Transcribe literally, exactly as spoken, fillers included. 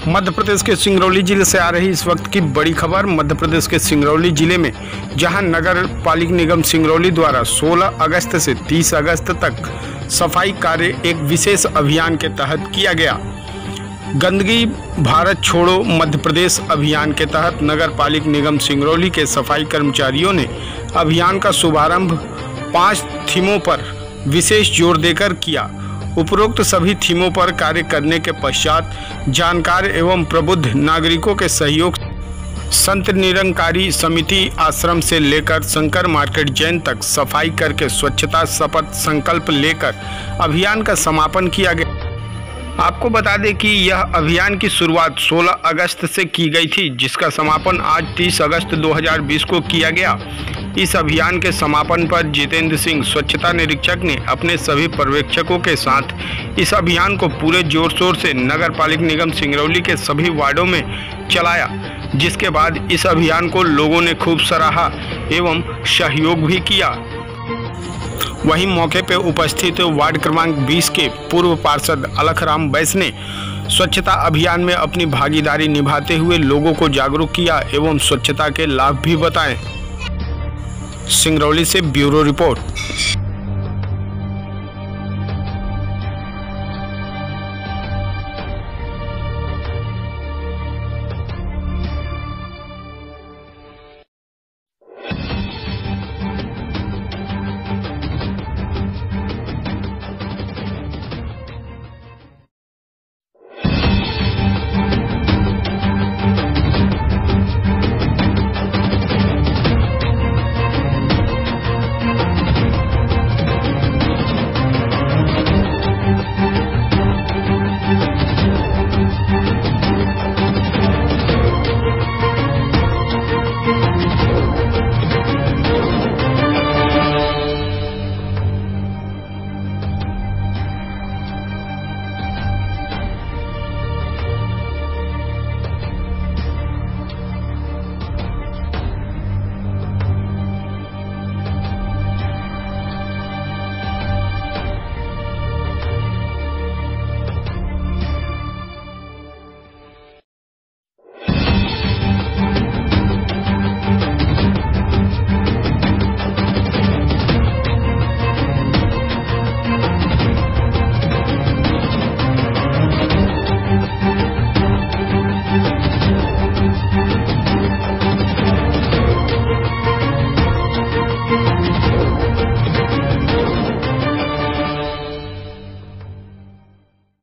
मध्य प्रदेश के सिंगरौली जिले से आ रही इस वक्त की बड़ी खबर। मध्य प्रदेश के सिंगरौली जिले में जहां नगर पालिक निगम सिंगरौली द्वारा सोलह अगस्त से तीस अगस्त तक सफाई कार्य एक विशेष अभियान के तहत किया गया। गंदगी भारत छोड़ो मध्य प्रदेश अभियान के तहत नगर पालिक निगम सिंगरौली के सफाई कर्मचारियों ने अभियान का शुभारंभ पाँच थीमों पर विशेष जोर देकर किया। उपरोक्त सभी थीमों पर कार्य करने के पश्चात जानकार एवं प्रबुद्ध नागरिकों के सहयोग संत निरंकारी समिति आश्रम से लेकर शंकर मार्केट जैन तक सफाई करके स्वच्छता शपथ संकल्प लेकर अभियान का समापन किया गया। आपको बता दें कि यह अभियान की शुरुआत सोलह अगस्त से की गई थी, जिसका समापन आज तीस अगस्त दो हज़ार बीस को किया गया। इस अभियान के समापन पर जितेंद्र सिंह स्वच्छता निरीक्षक ने अपने सभी पर्यवेक्षकों के साथ इस अभियान को पूरे जोर शोर से नगर पालिक निगम सिंगरौली के सभी वार्डों में चलाया, जिसके बाद इस अभियान को लोगों ने खूब सराहा एवं सहयोग भी किया। वहीं मौके पर उपस्थित वार्ड क्रमांक बीस के पूर्व पार्षद अलखराम बैस ने स्वच्छता अभियान में अपनी भागीदारी निभाते हुए लोगों को जागरूक किया एवं स्वच्छता के लाभ भी बताए। सिंगरौली से ब्यूरो रिपोर्ट।